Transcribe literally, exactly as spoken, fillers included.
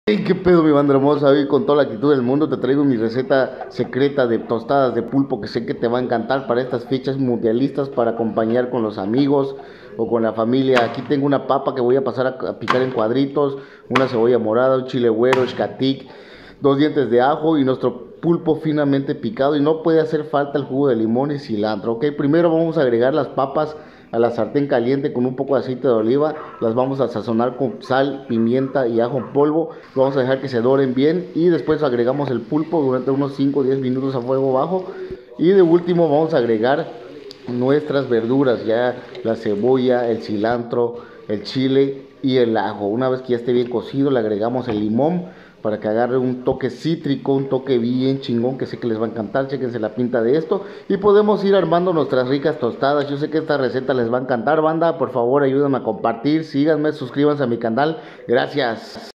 Hey, qué pedo, mi banda hermosa. Hoy con toda la actitud del mundo te traigo mi receta secreta de tostadas de pulpo que sé que te va a encantar para estas fechas mundialistas, para acompañar con los amigos o con la familia. Aquí tengo una papa que voy a pasar a, a picar en cuadritos, una cebolla morada, un chile güero, xcatic, dos dientes de ajo y nuestro pulpo finamente picado. Y no puede hacer falta el jugo de limón y cilantro. Ok, primero vamos a agregar las papas a la sartén caliente con un poco de aceite de oliva. Las vamos a sazonar con sal, pimienta y ajo en polvo. Vamos a dejar que se doren bien y después agregamos el pulpo durante unos cinco o diez minutos a fuego bajo. Y de último vamos a agregar nuestras verduras, ya la cebolla, el cilantro, el chile y el ajo. Una vez que ya esté bien cocido, le agregamos el limón para que agarre un toque cítrico, un toque bien chingón, que sé que les va a encantar. Chéquense la pinta de esto y podemos ir armando nuestras ricas tostadas. Yo sé que esta receta les va a encantar, banda. Por favor, ayúdenme a compartir, síganme, suscríbanse a mi canal. Gracias.